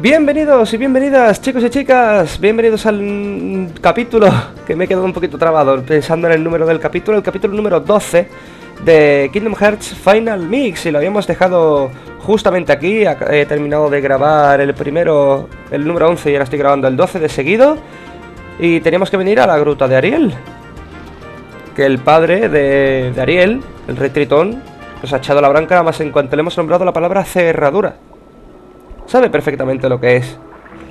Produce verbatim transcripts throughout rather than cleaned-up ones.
Bienvenidos y bienvenidas, chicos y chicas. Bienvenidos al capítulo que me he quedado un poquito trabado pensando en el número del capítulo, el capítulo número doce de Kingdom Hearts Final Mix. Y lo habíamos dejado justamente aquí. He terminado de grabar el primero, el número once, y ahora estoy grabando el doce de seguido. Y teníamos que venir a la gruta de Ariel, que el padre de, de Ariel, el rey Tritón, nos ha echado la bronca nada más en cuanto le hemos nombrado la palabra cerradura. Sabe perfectamente lo que es.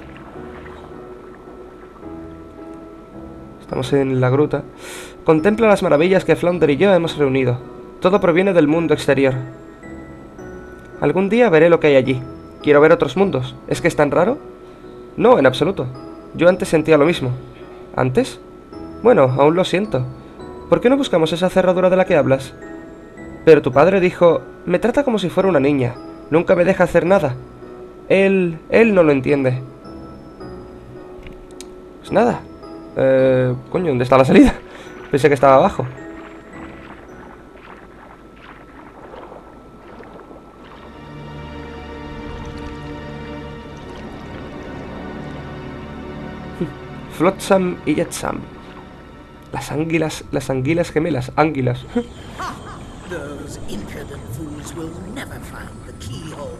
Estamos en la gruta. Contempla las maravillas que Flounder y yo hemos reunido. Todo proviene del mundo exterior. Algún día veré lo que hay allí. Quiero ver otros mundos. ¿Es que es tan raro? No, en absoluto. Yo antes sentía lo mismo. ¿Antes? Bueno, aún lo siento. ¿Por qué no buscamos esa cerradura de la que hablas? Pero tu padre dijo... Me trata como si fuera una niña. Nunca me deja hacer nada. Él... él no lo entiende. Pues nada. Eh... Coño, ¿dónde está la salida? Pensé que estaba abajo. Flotsam y Jetsam. Las anguilas... las anguilas gemelas. Anguilas. Those impudent fools will never find the keyhole.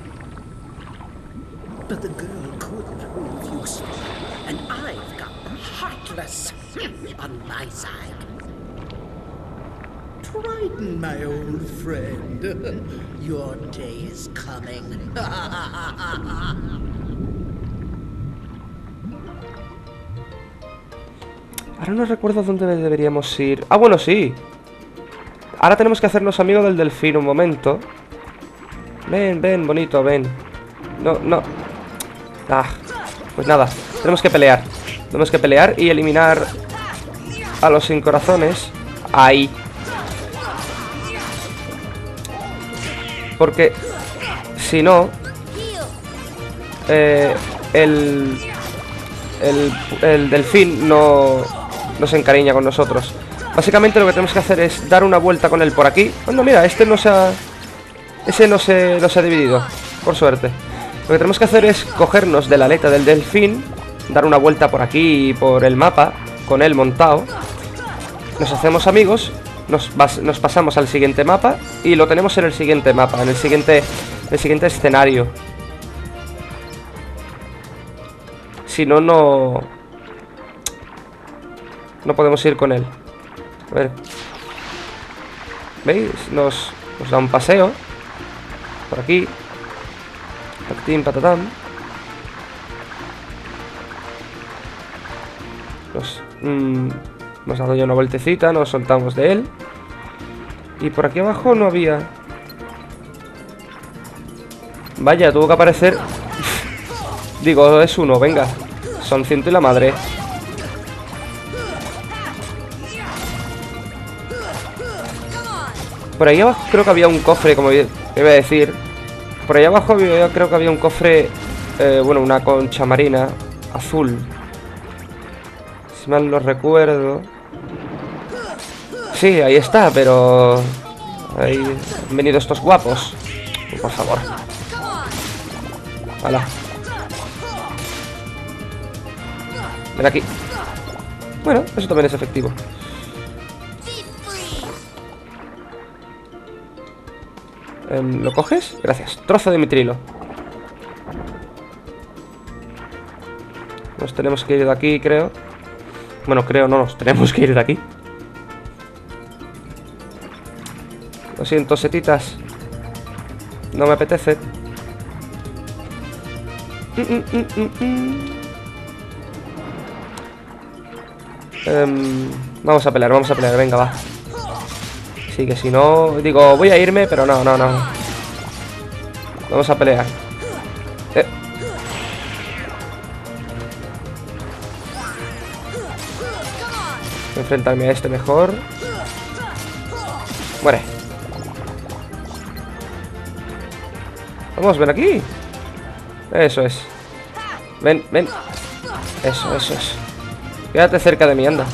But the girl could prove useful, and I've got the Heartless on my side. Triton, my old friend, your day is coming. Ahora no recuerdo dónde deberíamos ir. Ah, bueno, sí. Ahora tenemos que hacernos amigos del delfín un momento. Ven, ven, bonito, ven. No, no. Ah, pues nada, tenemos que pelear. Tenemos que pelear y eliminar a los sin corazones. Ahí. Porque si no eh, el, el El delfín no, no se encariña con nosotros. Básicamente lo que tenemos que hacer es dar una vuelta con él por aquí. Bueno, mira, este no se ha... Ese no se, no se ha dividido, por suerte. Lo que tenemos que hacer es cogernos de la aleta del delfín, dar una vuelta por aquí, por el mapa, con él montado. Nos hacemos amigos, nos, nos pasamos al siguiente mapa y lo tenemos en el siguiente mapa, en el siguiente, el siguiente escenario. Si no, no... No podemos ir con él. A ver. ¿Veis? Nos, nos da un paseo por aquí. Patatín, patatán. Nos, mmm, nos ha dado ya una vueltecita. Nos soltamos de él. Y por aquí abajo no había... Vaya, tuvo que aparecer... Digo, es uno, venga. Son ciento y la madre. Por ahí abajo creo que había un cofre, como iba a decir. Por ahí abajo había, creo que había un cofre, eh, bueno, una concha marina azul. Si mal no recuerdo. Sí, ahí está, pero... Ahí han venido estos guapos. Por favor. Hala. Ven aquí. Bueno, eso también es efectivo. ¿Lo coges? Gracias. Trozo de mitrilo. Nos tenemos que ir de aquí, creo. Bueno, creo no, nos tenemos que ir de aquí. Lo siento, setitas. No me apetece. Mm, mm, mm, mm, mm. Um, vamos a pelear, vamos a pelear. Venga, va. Sí, que si no... Digo, voy a irme, pero no, no, no. Vamos a pelear. Eh. Voy a enfrentarme a este mejor. Muere. Vamos, ven aquí. Eso es. Ven, ven. Eso, eso es. Quédate cerca de mí, anda.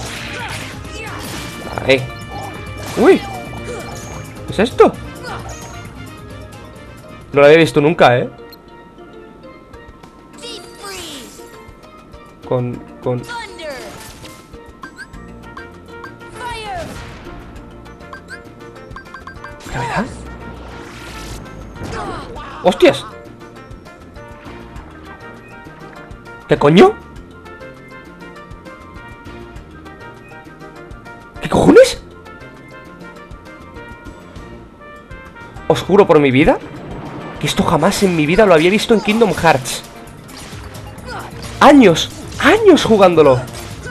Ahí. Uy. ¿Qué es esto? No lo había visto nunca, ¿eh? Con... con... ¿Gravedad? ¡Hostias! ¿Qué coño? ¿Qué cojones? Os juro por mi vida que esto jamás en mi vida lo había visto en Kingdom Hearts. ¡Años! ¡Años jugándolo!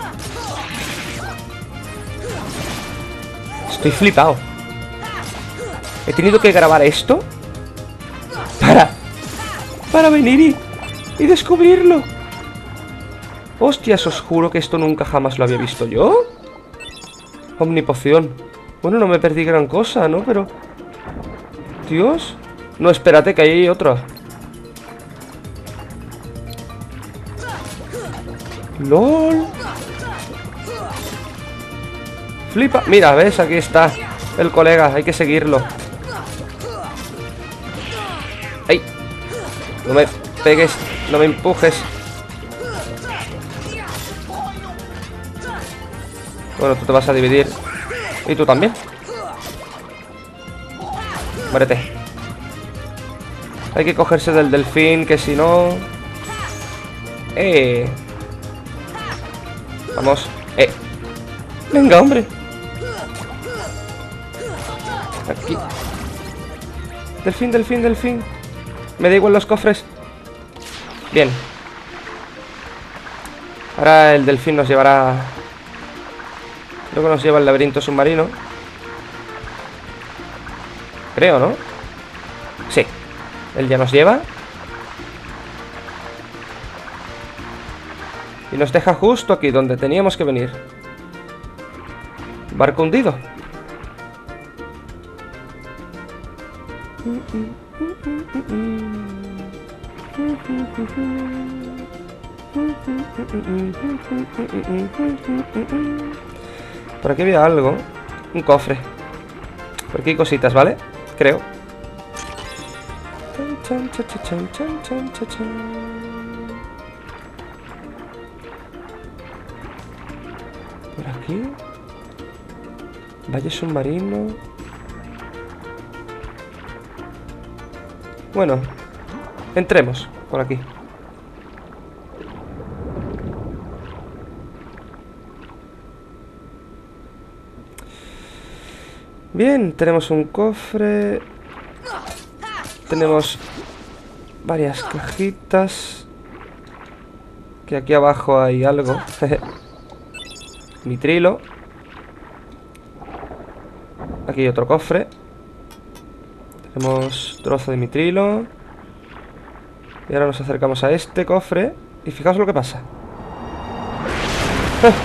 Estoy flipado. He tenido que grabar esto Para Para venir y, y descubrirlo. Hostias, os juro que esto nunca jamás lo había visto yo. Omnipoción. Bueno, no me perdí gran cosa, ¿no? Pero... Dios. No, espérate, que ahí hay otra. LOL. Flipa. Mira, ¿ves? Aquí está el colega. Hay que seguirlo. ¡Ay! No me pegues. No me empujes. Bueno, tú te vas a dividir. Y tú también. Muérete. Hay que cogerse del delfín, que si no... ¡Eh! Vamos. ¡Eh! ¡Venga, hombre! Aquí. Delfín, delfín, delfín. Me da igual los cofres. Bien. Ahora el delfín nos llevará... Creo que nos lleva al laberinto submarino. Creo, ¿no? Sí. Él ya nos lleva. Y nos deja justo aquí, donde teníamos que venir. Barco hundido. Por aquí había algo. Un cofre. Por aquí hay cositas, ¿vale? Creo. Por aquí. Valle submarino. Bueno, entremos por aquí. Bien, tenemos un cofre. Tenemos varias cajitas. Que aquí abajo hay algo. Mitrilo. Aquí hay otro cofre. Tenemos trozo de mitrilo. Y ahora nos acercamos a este cofre. Y fijaos lo que pasa. ¡Ah!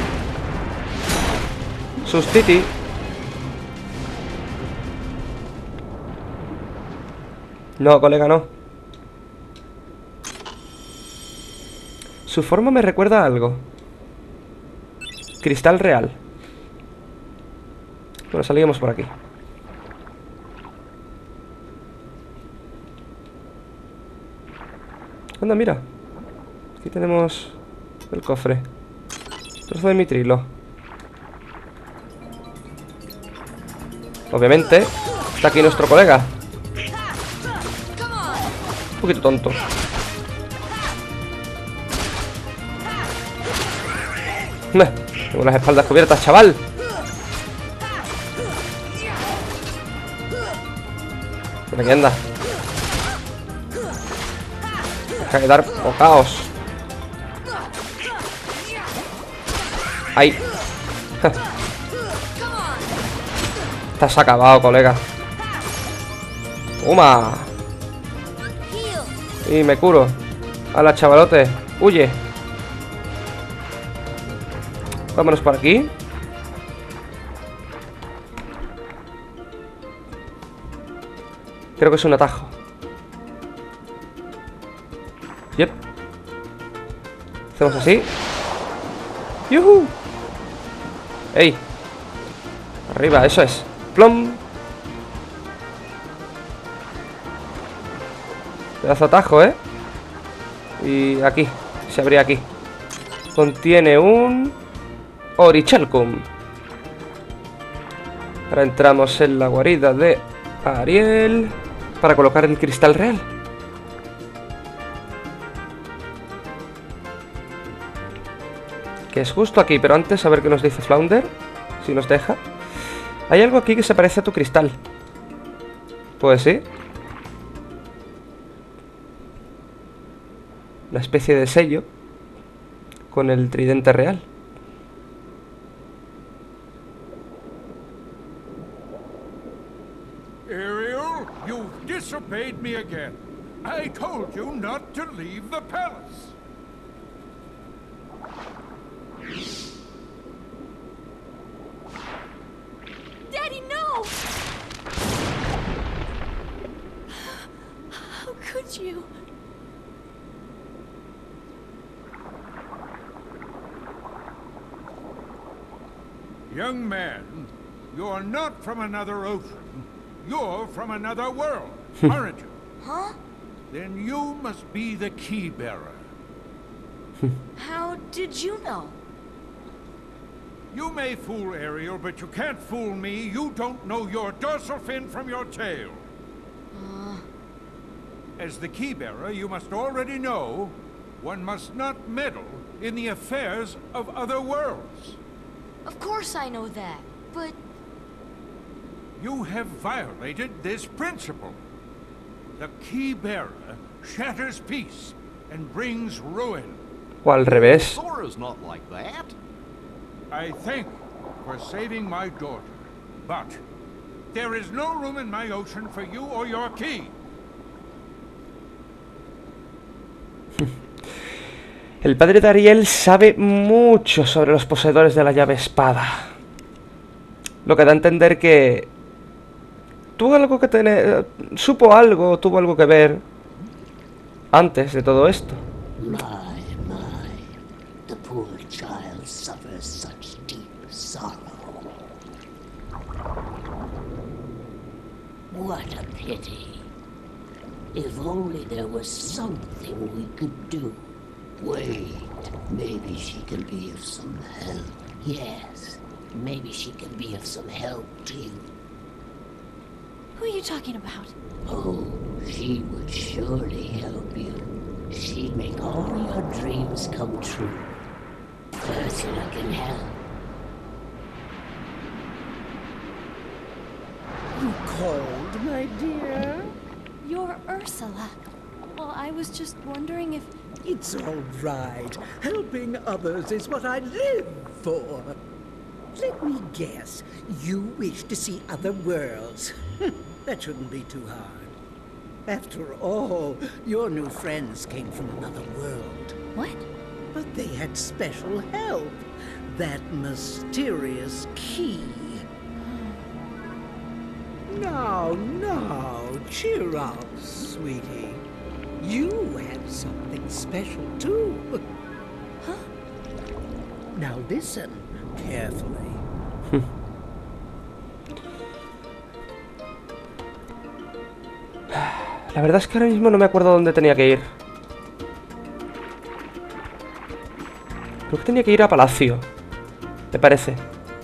Sustiti. No, colega, no. Su forma me recuerda a algo. Cristal real. Bueno, salíamos por aquí. Anda, mira. Aquí tenemos el cofre. Trozo de mitrilo. Obviamente está aquí nuestro colega. Un poquito tonto. Tengo las espaldas cubiertas, chaval. Por aquí anda. Deja de dar bocaos. Ahí. Estás acabado, colega. Toma. Y me curo. Hala, chavalote. Huye. Vámonos por aquí. Creo que es un atajo. Yep. Hacemos así. ¡Yuhu! ¡Ey! Arriba, eso es. ¡Plom! Pedazo de atajo, ¿eh? Y aquí. Se abría aquí. contiene un Orichalcum. Ahora entramos en la guarida de Ariel para colocar el cristal real. Que es justo aquí, pero antes a ver qué nos dice Flounder, si nos deja. Hay algo aquí que se parece a tu cristal. Pues sí. Una especie de sello con el tridente real. Ariel, you've disobeyed me again. I told you not to leave the palace. Daddy, no! How could you? Young man, you're not from another ocean. You're from another world, aren't you? Huh? Then you must be the key bearer. How did you know? You may fool Ariel, but you can't fool me. You don't know your dorsal fin from your tail. Uh... As the key bearer, you must already know one must not meddle in the affairs of other worlds. Of course I know that, but... You have violated this principle. The key bearer shatters peace and brings ruin. O al revés. Sora's not like that. I thank you for saving my daughter, but there is no room in my ocean for you or your key. El padre de Ariel sabe mucho sobre los poseedores de la llave espada. Lo que da a entender que tuvo algo que tener, supo algo, tuvo algo que ver antes de todo esto. My, my, the poor child suffers such deep sorrow. What a pity. If only there was something we could do. Wait, maybe she can be of some help. Yes, maybe she can be of some help to you. Who are you talking about? Oh, she would surely help you. She'd make all your dreams come true. Ursula can help. You called, my dear? You're Ursula. Well, I was just wondering if... It's all right. Helping others is what I live for. Let me guess. You wish to see other worlds. That shouldn't be too hard. After all, your new friends came from another world. What? But they had special help. That mysterious key. Now, now, cheer up, sweetie. You have something special, too. Huh? Now listen carefully. La verdad es que ahora mismo no me acuerdo dónde tenía que ir. Creo que tenía que ir a Palacio. ¿Te parece?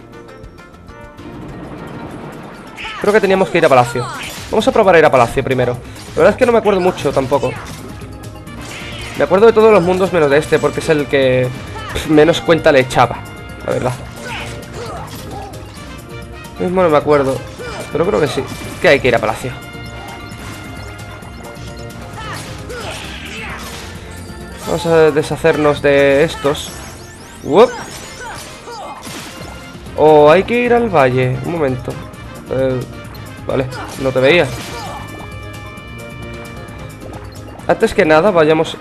Creo que teníamos que ir a Palacio. Vamos a probar a ir a Palacio primero. La verdad es que no me acuerdo mucho tampoco. Me acuerdo de todos los mundos menos de este, porque es el que menos cuenta le echaba, la verdad. Mismo no me acuerdo, pero creo que sí, que hay que ir a Palacio. Vamos a deshacernos de estos. ¡Uop! O hay que ir al valle. Un momento. Eh, vale, no te veía. Antes que nada, vayamos...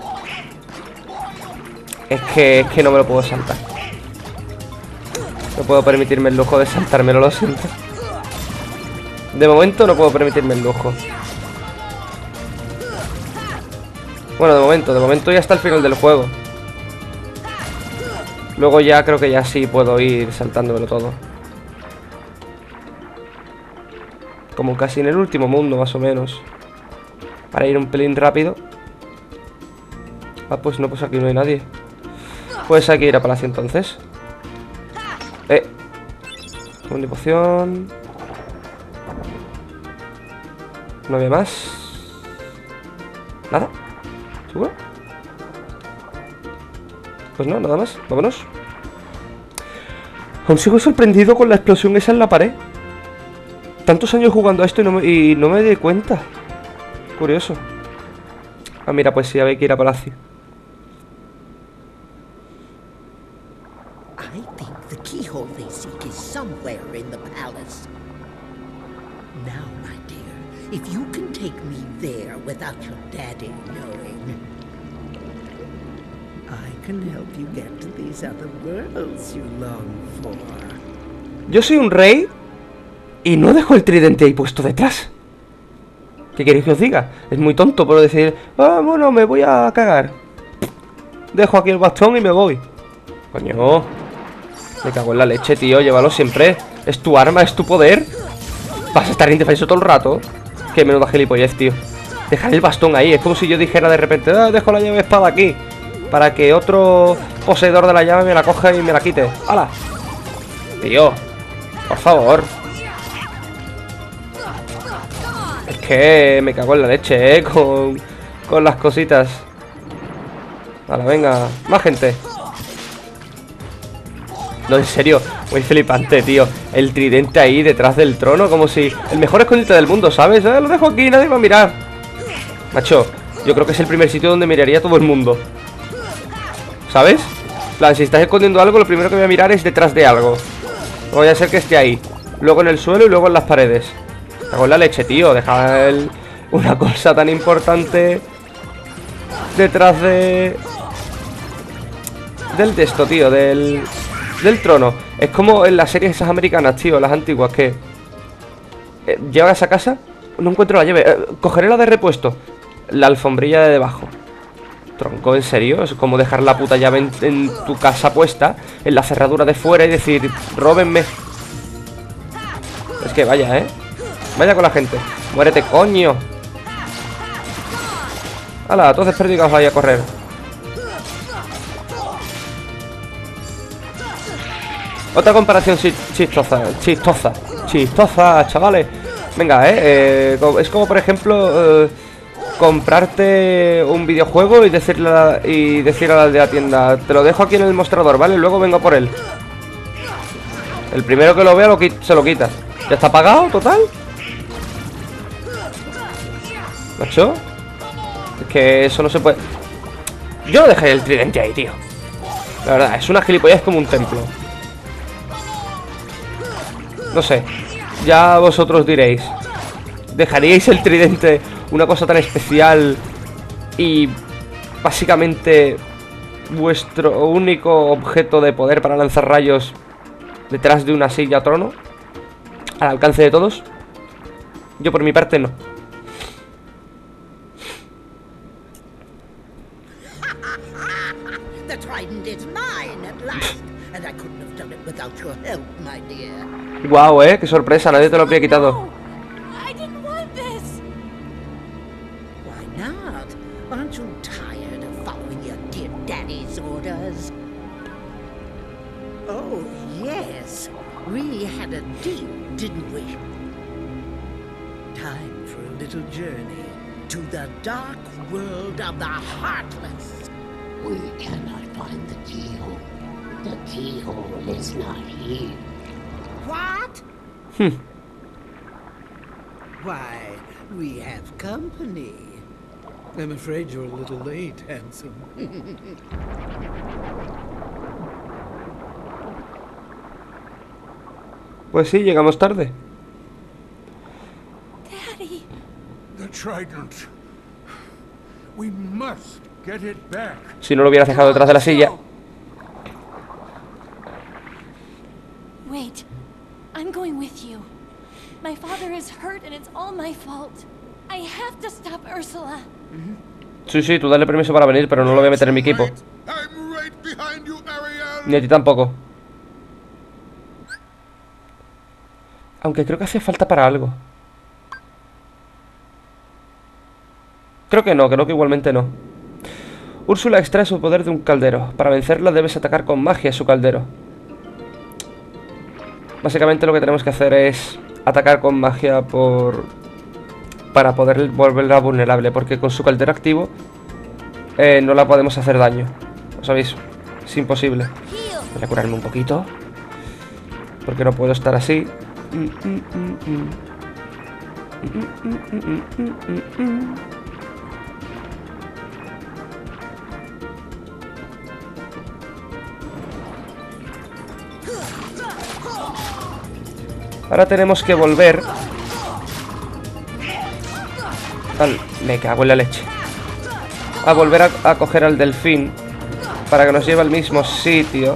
Es que, es que no me lo puedo saltar. No puedo permitirme el lujo de saltármelo, lo siento. De momento no puedo permitirme el lujo. Bueno, de momento, de momento ya está el final del juego. Luego ya creo que ya sí puedo ir saltándomelo todo. Como casi en el último mundo, más o menos. Para ir un pelín rápido. Ah, pues no, pues aquí no hay nadie. Pues hay que ir a Palacio entonces. Eh. Una poción. No había más. ¿Nada? ¿Seguro? Pues no, nada más. Vámonos. Aún sigo sorprendido con la explosión esa en la pared. Tantos años jugando a esto y no me, y no me di cuenta. Curioso. Ah, mira, pues sí, había que ir a Palacio. I think the keyhole they seek is somewhere in the palace. Now, my dear, if you can take me there without your daddy knowing, I can help you get to these other worlds you long for. Yo soy un rey y no dejo el tridente ahí puesto detrás. ¿Qué queréis que os diga? Es muy tonto por decir, ah, bueno, me voy a cagar. Dejo aquí el bastón y me voy. Coño, me cago en la leche, tío. Llévalo siempre. Es tu arma, es tu poder. Vas a estar indefenso todo el rato. Qué menuda gilipollez, tío. Dejar el bastón ahí. Es como si yo dijera de repente, ah, dejo la llave de espada aquí, para que otro poseedor de la llave me la coja y me la quite. ¡Hala! Tío, por favor. Es que me cago en la leche, eh, con, con las cositas. Ahora, venga, más gente. No, en serio, muy flipante, tío. El tridente ahí detrás del trono, como si... El mejor escondite del mundo, ¿sabes? Eh, lo dejo aquí, nadie va a mirar. Macho, yo creo que es el primer sitio donde miraría todo el mundo. ¿Sabes? En plan, si estás escondiendo algo, lo primero que voy a mirar es detrás de algo. No vaya a ser que esté ahí. Luego en el suelo y luego en las paredes. Cago en la leche, tío. Deja el... una cosa tan importante detrás de... Del de esto, tío. Del... Del trono. Es como en las series esas americanas, tío. Las antiguas que... Eh, llegas a casa, no encuentro la llave. Eh, cogeré la de repuesto. La alfombrilla de debajo. Tronco, ¿en serio? Es como dejar la puta llave en, en tu casa puesta, en la cerradura de fuera y decir, róbenme. Es que vaya, ¿eh? Vaya con la gente. Muérete, coño. Hala, todos desperdigados ahí a correr. Otra comparación chistosa. Chistosa. Chistosa, chavales. Venga, ¿eh? eh es como, por ejemplo... Eh, comprarte un videojuego y decirle a la, y decir a la de la tienda, te lo dejo aquí en el mostrador, ¿vale? Luego vengo por él. El primero que lo vea lo se lo quita. ¿Ya está pagado, total? ¿Macho? Es que eso no se puede... Yo no dejé el tridente ahí, tío. La verdad, es una gilipollez como un templo. No sé. Ya vosotros diréis. ¿Dejaríais el tridente, una cosa tan especial, y básicamente vuestro único objeto de poder para lanzar rayos detrás de una silla o trono, al alcance de todos? Yo por mi parte no. The trident is mine at last, and I couldn't have done it without your help, my dear. Guau, eh, qué sorpresa, nadie te lo había quitado. Aren't you tired of following your dear daddy's orders? Oh, yes. We had a deal, didn't we? Time for a little journey to the dark world of the Heartless. We cannot find the keyhole. The keyhole is not here. What? Hmm. Why, we have company. I'm afraid you're a little late, handsome. Pues sí, llegamos tarde. Daddy. The trident. We must get it back. Si no lo hubieras dejado detrás de la silla. Wait. I'm going with you. My father is hurt and it's all my fault. I have to stop Ursula. Sí, sí, tú dale permiso para venir, pero no lo voy a meter en mi equipo. Ni a ti tampoco. Aunque creo que hace falta para algo. Creo que no, creo que igualmente no. Úrsula extrae su poder de un caldero. Para vencerla debes atacar con magia su caldero. Básicamente lo que tenemos que hacer es atacar con magia por... para poder volverla vulnerable, porque con su caldero activo eh, no la podemos hacer daño. ¿Lo sabéis? Es imposible. Voy a curarme un poquito, porque no puedo estar así. Ahora tenemos que volver al... Me cago en la leche. A volver a, a coger al delfín para que nos lleve al mismo sitio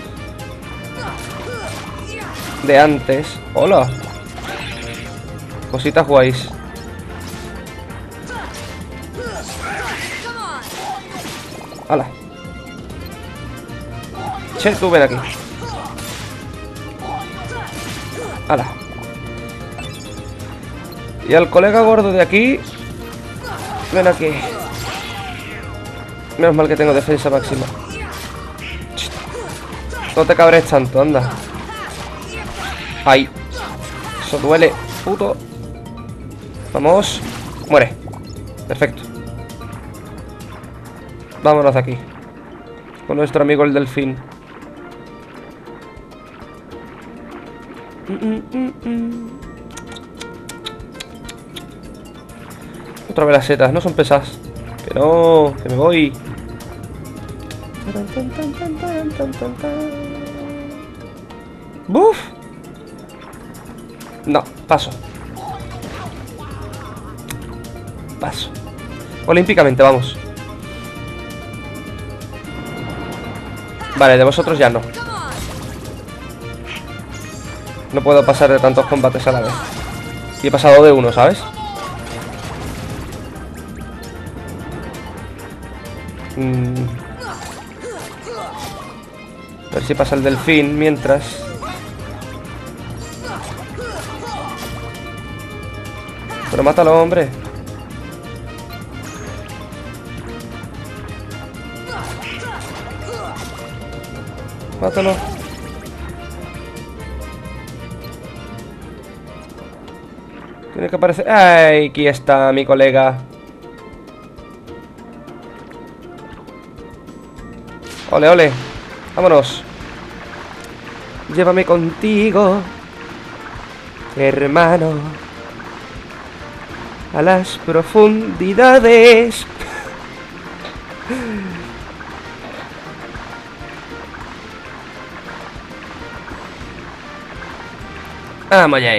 de antes. ¡Hola! Cositas guays. ¡Hala! Che, tú ven aquí. ¡Hala! Y al colega gordo de aquí, ven aquí. Menos mal que tengo defensa máxima. No te cabres tanto, anda. ¡Ay! Eso duele, puto. Vamos. Muere. Perfecto. Vámonos de aquí. Con nuestro amigo el delfín. Mm, mm, mm. Otra vez las setas, no son pesadas. Que no, que me voy. ¡Buf! No, paso. Paso. Olímpicamente, vamos. Vale, de vosotros ya no. No puedo pasar de tantos combates a la vez. Y he pasado de uno, ¿sabes? Mm. A ver si pasa el delfín mientras. Pero mátalo, hombre. Mátalo. Tiene que aparecer... ¡Ay! Aquí está mi colega. Ole, ole. Vámonos. Llévame contigo, hermano, a las profundidades. Vamos allá.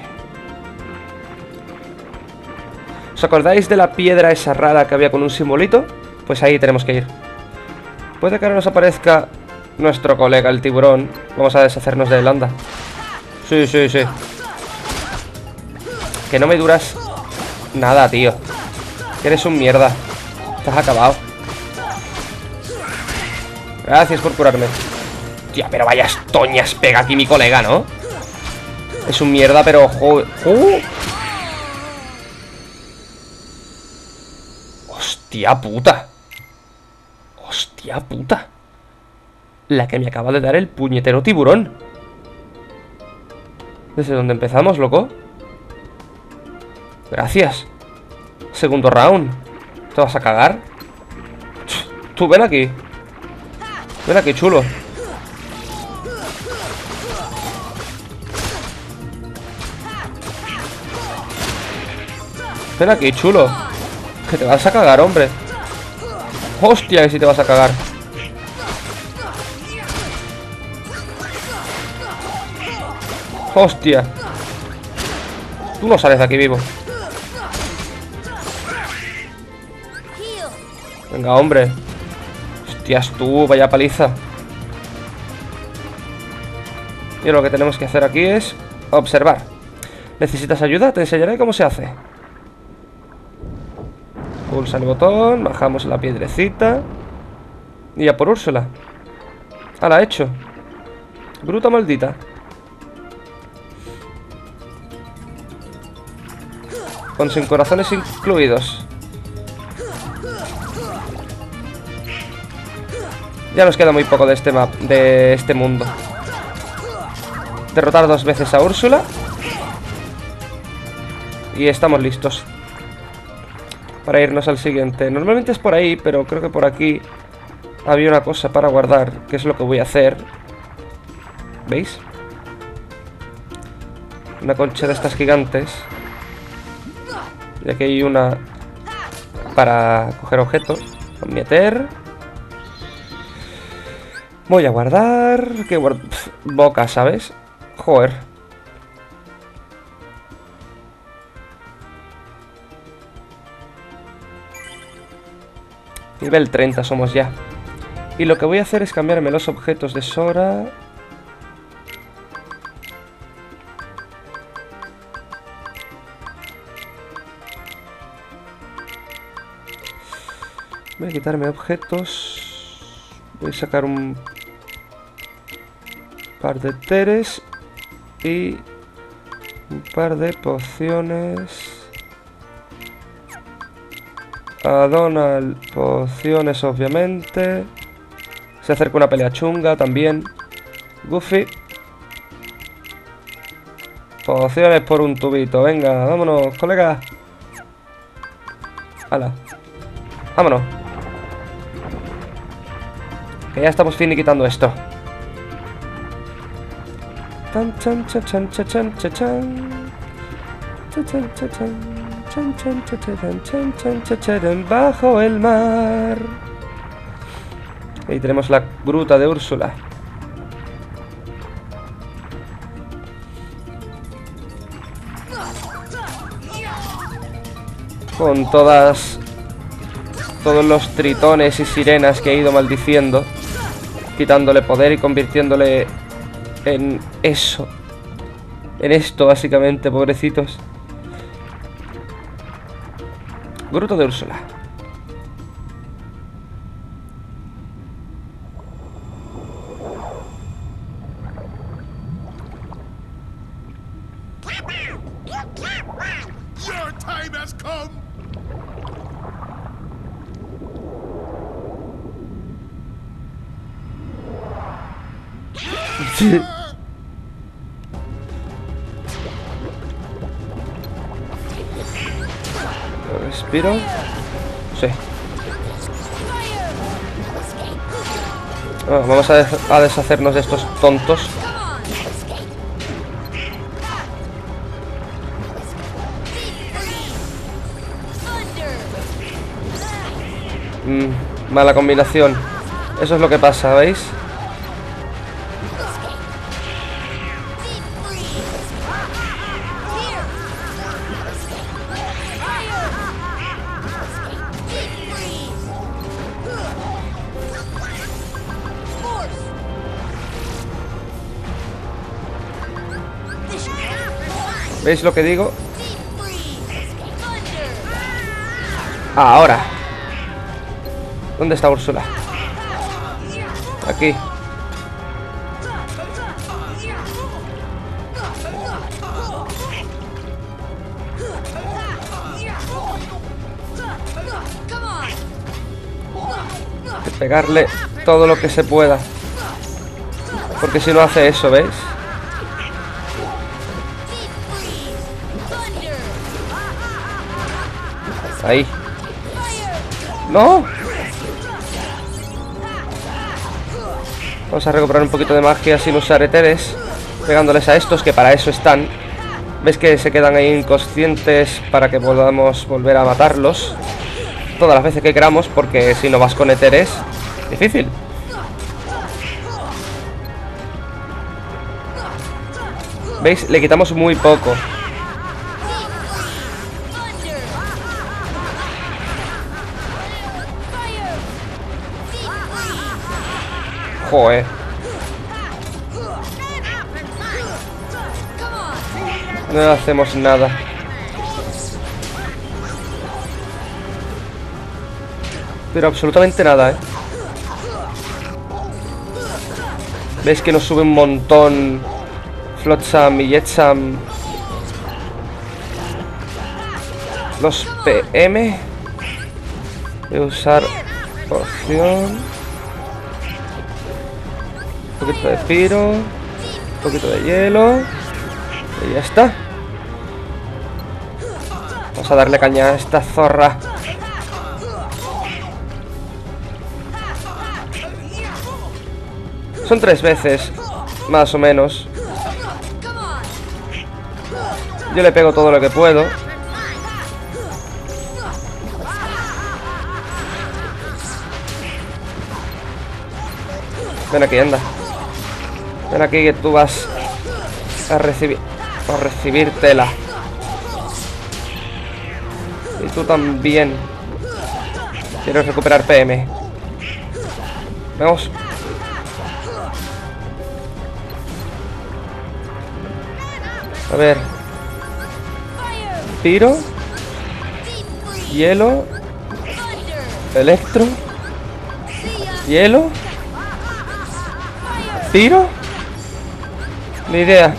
¿Os acordáis de la piedra esa rara que había con un simbolito? Pues ahí tenemos que ir. Puede que ahora nos aparezca nuestro colega, el tiburón. Vamos a deshacernos de él, anda. Sí, sí, sí. Que no me duras nada, tío. Que eres un mierda. Estás acabado. Gracias por curarme. Tía, pero vayas toñas pega aquí mi colega, ¿no? Es un mierda, pero... ¡Joder! ¡Uh! ¡Hostia puta! ¡Hostia puta! La que me acaba de dar el puñetero tiburón. ¿Desde dónde empezamos, loco? Gracias. Segundo round. ¿Te vas a cagar? Tú ven aquí. Ven aquí, chulo. Ven aquí, chulo. Que te vas a cagar, hombre. Hostia, que si te vas a cagar. Hostia. Tú no sales de aquí vivo. Venga, hombre. Hostias, tú, vaya paliza. Y lo que tenemos que hacer aquí es observar. ¿Necesitas ayuda? Te enseñaré cómo se hace. Pulsa el botón, bajamos la piedrecita. Y a por Úrsula. Ah, la he hecho. Bruta maldita. Con sin corazones incluidos. Ya nos queda muy poco de este map, de este mundo. Derrotar dos veces a Úrsula. Y estamos listos para irnos al siguiente. Normalmente es por ahí, pero creo que por aquí había una cosa para guardar, que es lo que voy a hacer. ¿Veis? Una concha de estas gigantes. Y aquí hay una para coger objetos. Meter. Voy a guardar. ¿Qué guardo? Pff, boca, ¿sabes? Joder. Nivel treinta somos ya. Y lo que voy a hacer es cambiarme los objetos de Sora. Voy a quitarme objetos. Voy a sacar un par de teres y un par de pociones. A Donald, pociones obviamente. Se acerca una pelea chunga también. Goofy. Pociones por un tubito. Venga, vámonos, colega. Hala. Vámonos. Que ya estamos finiquitando esto. Tan chan chan chan chan chan chan chan. Chan chan chan chan. Chan, chan, chan, chan, chan, chan, chan, chan, bajo el mar. Ahí tenemos la gruta de Úrsula. Con todas Todos los tritones y sirenas que he ido maldiciendo, quitándole poder y convirtiéndole en eso. En esto, básicamente, pobrecitos. Gruta de Úrsula. Your time has come. Respiro. Sí. Ah, vamos a, des a deshacernos de estos tontos. Mm, mala combinación. Eso es lo que pasa, ¿veis? ¿Veis lo que digo? Ah, ahora. ¿Dónde está Úrsula? Aquí. Hay que pegarle todo lo que se pueda. Porque si no hace eso, ¿veis? Ahí. ¡No! Vamos a recuperar un poquito de magia sin usar éteres, pegándoles a estos, que para eso están. ¿Ves que se quedan ahí inconscientes para que podamos volver a matarlos todas las veces que queramos? Porque si no vas con éteres, difícil. ¿Veis? Le quitamos muy poco. Joder. No hacemos nada. Pero absolutamente nada, ¿eh? ¿Veis que nos sube un montón Flotsam y Jetsam? Los P M. Voy a usar poción. Un poquito de piro. Un poquito de hielo. Y ya está. Vamos a darle caña a esta zorra. Son tres veces, más o menos. Yo le pego todo lo que puedo. Ven aquí, anda. Ven aquí que tú vas a recibir a recibírtela. Y tú también. Quieres recuperar P M. Vamos. A ver. Piro. Hielo. Electro. Hielo. Piro. Ni idea.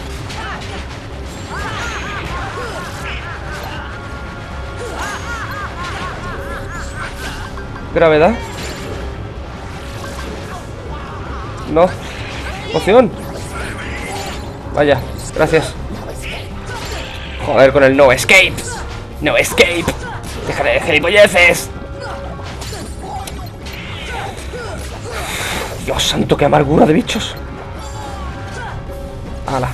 Gravedad. No. Poción. Vaya, gracias. Joder, con el no escape. No escape. Déjale de gilipolleces. Dios santo, qué amargura de bichos. Ala.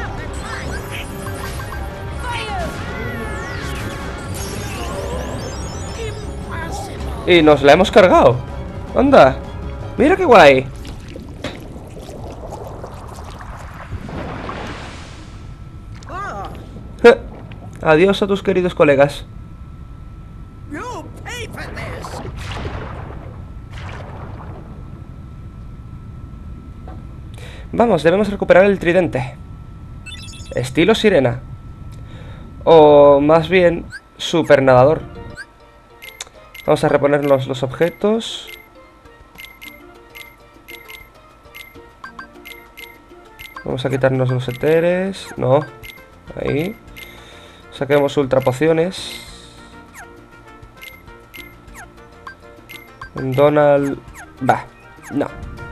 Y nos la hemos cargado. Anda. Mira qué guay. Adiós a tus queridos colegas. Vamos, debemos recuperar el tridente. Estilo sirena. O más bien, super nadador. Vamos a reponernos los objetos. Vamos a quitarnos los eteres. No. Ahí. Saquemos ultra pociones. Donald... Va. No.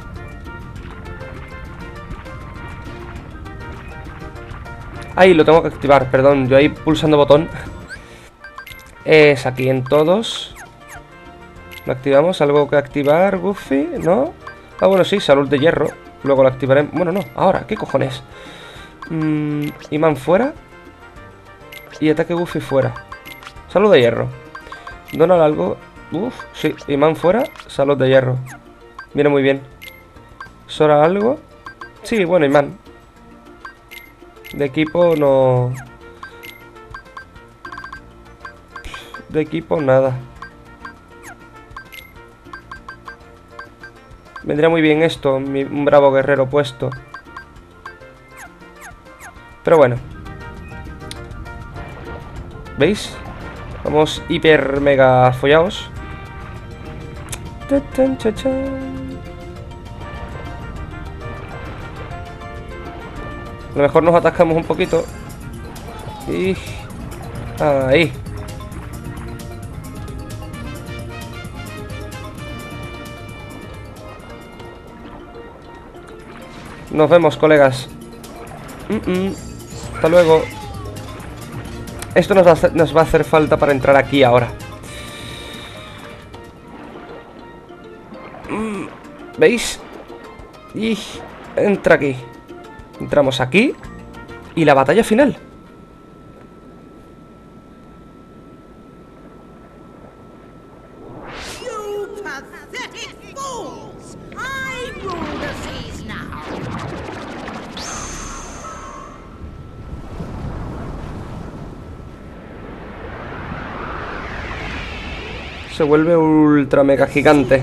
Ahí lo tengo que activar, perdón. Yo ahí pulsando botón. Es aquí en todos. Lo activamos. ¿Algo que activar, Goofy? ¿No? Ah, bueno, sí, salud de hierro. Luego lo activaré. Bueno, no. Ahora, ¿qué cojones? Mm, imán fuera. Y ataque Goofy fuera. Salud de hierro. Donald algo. Uf, sí. Imán fuera. Salud de hierro. Viene muy bien. Sora algo. Sí, bueno, imán. De equipo no... De equipo nada. Vendría muy bien esto, mi, un bravo guerrero puesto. Pero bueno. ¿Veis? Vamos hiper mega follados. A lo mejor nos atascamos un poquito. Y... ahí. Nos vemos, colegas. Mm -mm. Hasta luego. Esto nos va, a hacer, nos va a hacer falta para entrar aquí ahora. Mm. ¿Veis? Y entra aquí. Entramos aquí. Y la batalla final. Se vuelve ultra mega gigante.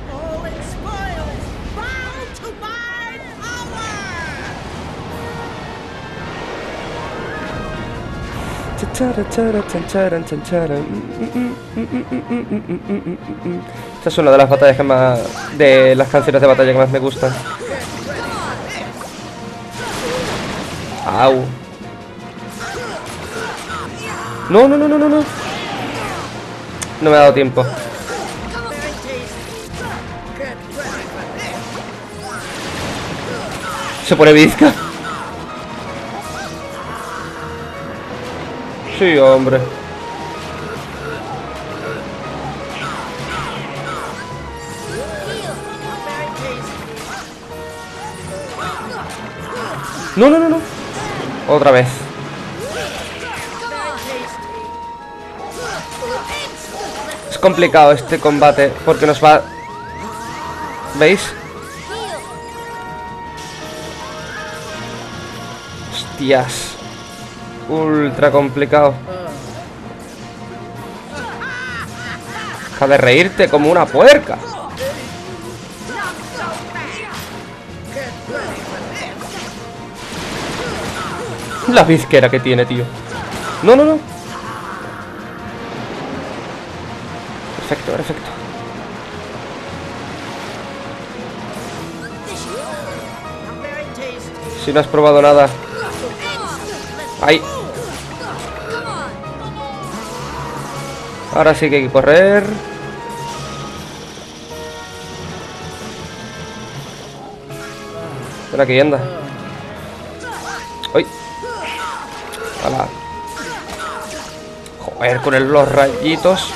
Esta es una de las batallas que más... de las canciones de batalla que más me gustan. Au. No, no, no, no, no, no. No me ha dado tiempo. Se pone bizca. Sí, hombre. No, no, no, no. Otra vez. Es complicado este combate porque nos va... ¿Veis? Hostias. Ultra complicado. Deja de reírte como una puerca. La bizquera que tiene, tío. No, no, no. Perfecto, perfecto. Si no has probado nada. Ahí. Ahora sí que hay que correr. Por aquí anda. ¡Uy! ¡Hala! Joder, con el, los rayitos.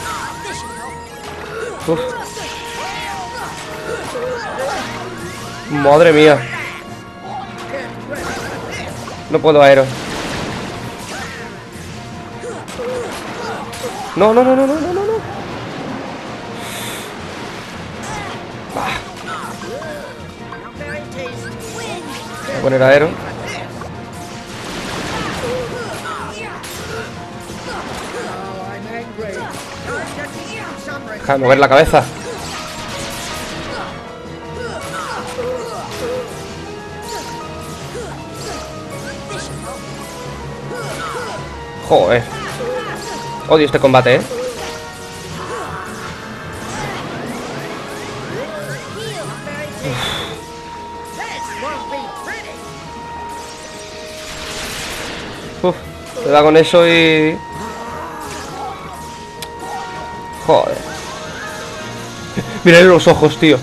Uf. Madre mía. No puedo aero. No, no, no, no, no, no, no. Ah. Voy a poner aero. Deja de mover la cabeza. Joder. Odio este combate, ¿eh? Uf, te da con eso y... Joder. Mirad los ojos, tío.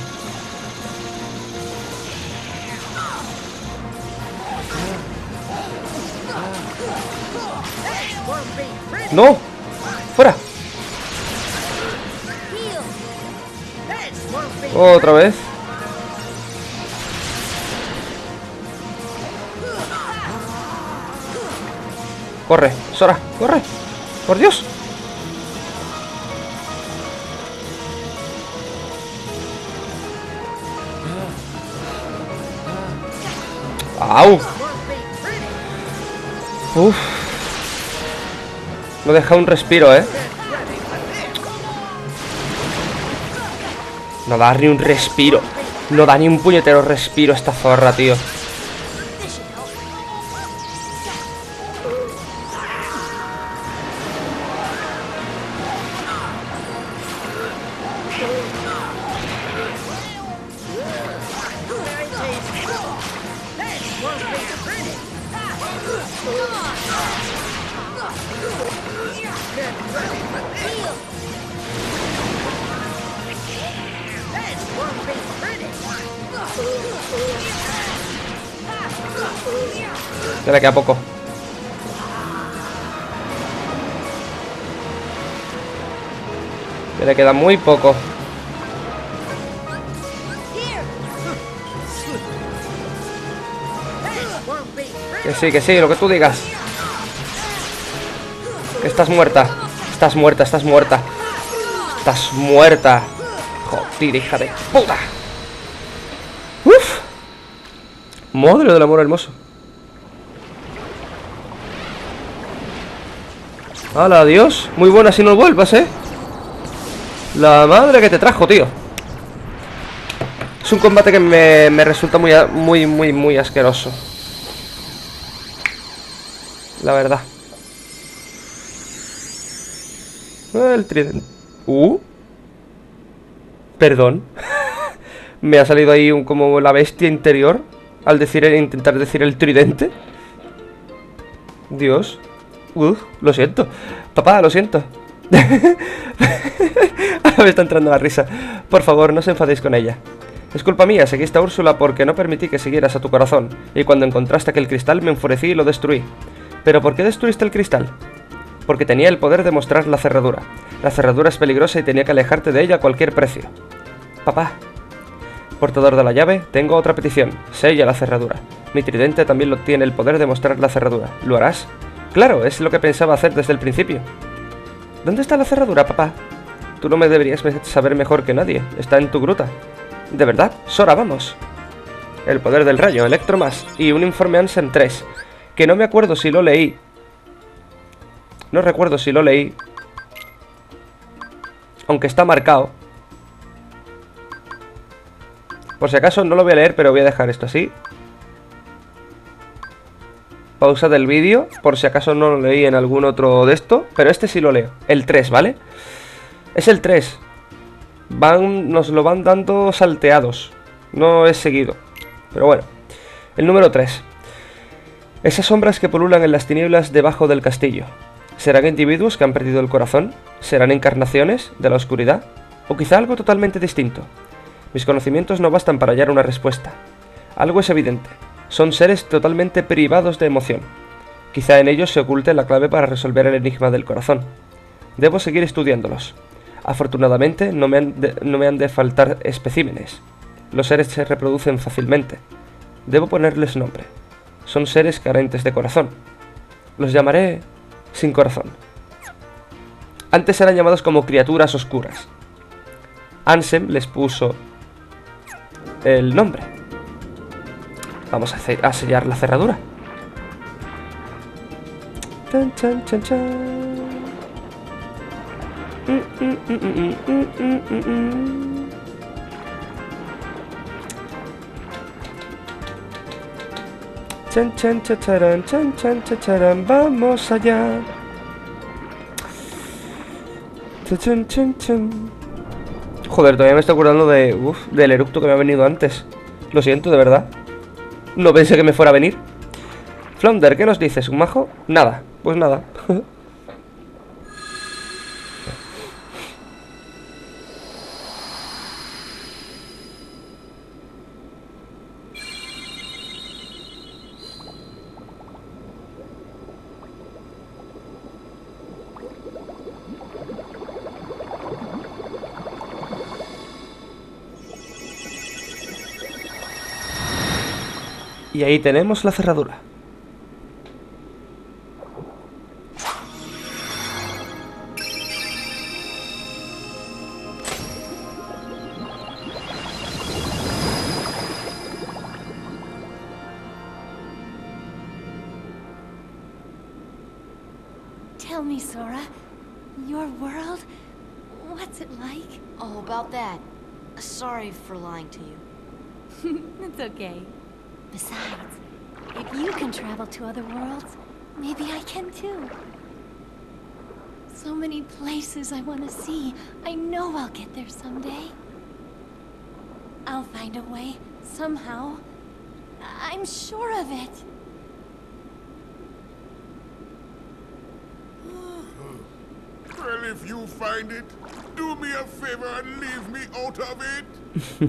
¡No! ¡Fuera! Otra vez. Corre, Sora, corre. Por Dios. ¡Au! Uf. No deja un respiro, ¿eh? No da ni un respiro. No da ni un puñetero respiro esta zorra, tío. Ya le queda poco. Ya le queda muy poco. Que sí, que sí, lo que tú digas. Que estás muerta. Estás muerta, estás muerta. Estás muerta. Joder, hija de puta. Uf. Madre del amor hermoso. ¡Hala, adiós! Muy buena si no vuelvas, ¿eh? La madre que te trajo, tío. Es un combate que me, me resulta muy, muy, muy, muy asqueroso. La verdad. El tridente. Uh. Perdón. Me ha salido ahí un, como la bestia interior al decir, intentar decir el tridente. Dios. Uh, lo siento. Papá, lo siento. Ahora me está entrando la risa. Por favor, no os enfadéis con ella. Es culpa mía, seguiste a Úrsula porque no permití que siguieras a tu corazón, y cuando encontraste aquel cristal me enfurecí y lo destruí. ¿Pero por qué destruiste el cristal? Porque tenía el poder de mostrar la cerradura. La cerradura es peligrosa y tenía que alejarte de ella a cualquier precio. Papá. Portador de la llave, tengo otra petición. Sella la cerradura. Mi tridente también lo tiene el poder de mostrar la cerradura. ¿Lo harás? Claro, es lo que pensaba hacer desde el principio. ¿Dónde está la cerradura, papá? Tú no me deberías saber mejor que nadie. Está en tu gruta. ¿De verdad? Sora, vamos. El poder del rayo, Electro más. Y un informe Ansem tres. Que no me acuerdo si lo leí. No recuerdo si lo leí. Aunque está marcado. Por si acaso no lo voy a leer, pero voy a dejar esto así. Pausa del vídeo, por si acaso no lo leí en algún otro de esto. Pero este sí lo leo. El tres, ¿vale? Es el tres. Van, nos lo van dando salteados. No es seguido. Pero bueno. El número tres. Esas sombras que pululan en las tinieblas debajo del castillo. ¿Serán individuos que han perdido el corazón? ¿Serán encarnaciones de la oscuridad? ¿O quizá algo totalmente distinto? Mis conocimientos no bastan para hallar una respuesta. Algo es evidente. Son seres totalmente privados de emoción. Quizá en ellos se oculte la clave para resolver el enigma del corazón. Debo seguir estudiándolos. Afortunadamente no me han de, no me han de faltar especímenes. Los seres se reproducen fácilmente. Debo ponerles nombre. Son seres carentes de corazón. Los llamaré sin corazón. Antes eran llamados como criaturas oscuras. Ansem les puso el nombre. Vamos a, a sellar la cerradura. Chan, chan, chan, chan. Mm, mm, mm, mm, mm, mm, mm, mm. Chan, chan, chacharan, chan, chan, chacharan, vamos allá. Chan, chan, chan. Joder, todavía me estoy acordando de, uf, del eructo que me ha venido antes. Lo siento, de verdad. No pensé que me fuera a venir. Flounder, ¿qué nos dices, un majo? Nada, pues nada. Y ahí tenemos la cerradura. Tell me, Sora, your world, what's it like? Oh, about that. Sorry for lying to you. It's okay. Besides, if you can travel to other worlds, maybe I can too. So many places I want to see. I know I'll get there someday. I'll find a way, somehow. I'm sure of it. Well, if you find it, do me a favor and leave me out of it.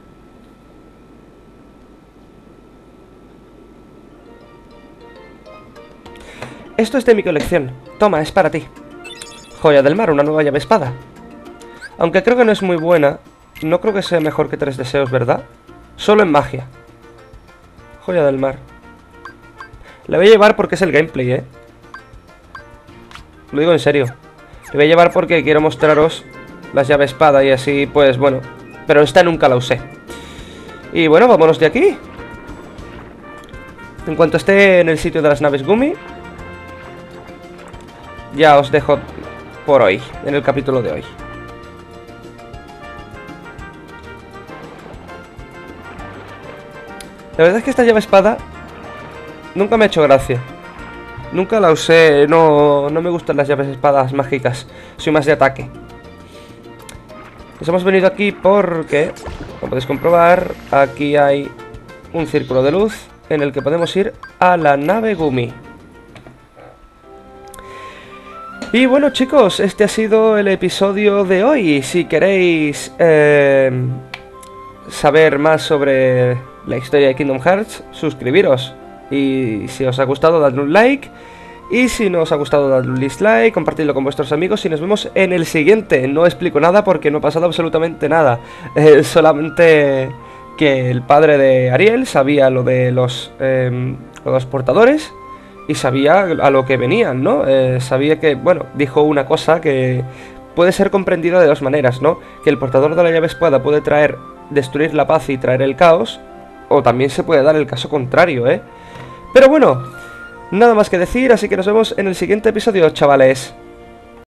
Esto es de mi colección. Toma, es para ti. Joya del mar, una nueva llave espada. Aunque creo que no es muy buena, no creo que sea mejor que Tres Deseos, ¿verdad? Solo en magia. Joya del mar. La voy a llevar porque es el gameplay, ¿eh? Lo digo en serio. La voy a llevar porque quiero mostraros las llaves espada y así, pues bueno. Pero esta nunca la usé. Y bueno, vámonos de aquí. En cuanto esté en el sitio de las naves Gumi, ya os dejo por hoy, en el capítulo de hoy. La verdad es que esta llave espada nunca me ha hecho gracia. Nunca la usé, no, no me gustan las llaves espadas mágicas. Soy más de ataque. Nos hemos venido aquí porque, como podéis comprobar, aquí hay un círculo de luz en el que podemos ir a la nave Gumi. Y bueno, chicos, este ha sido el episodio de hoy. Si queréis eh, saber más sobre la historia de Kingdom Hearts, suscribiros. Y si os ha gustado, dadle un like. Y si no os ha gustado, dadle un dislike, compartidlo con vuestros amigos y nos vemos en el siguiente. No explico nada porque no ha pasado absolutamente nada. Eh, solamente que el padre de Ariel sabía lo de los, eh, los portadores y sabía a lo que venían, ¿no? Eh, sabía que, bueno, dijo una cosa que puede ser comprendida de dos maneras, ¿no? Que el portador de la llave espada puede traer, destruir la paz y traer el caos, o también se puede dar el caso contrario, ¿eh? Pero bueno, nada más que decir, así que nos vemos en el siguiente episodio, chavales.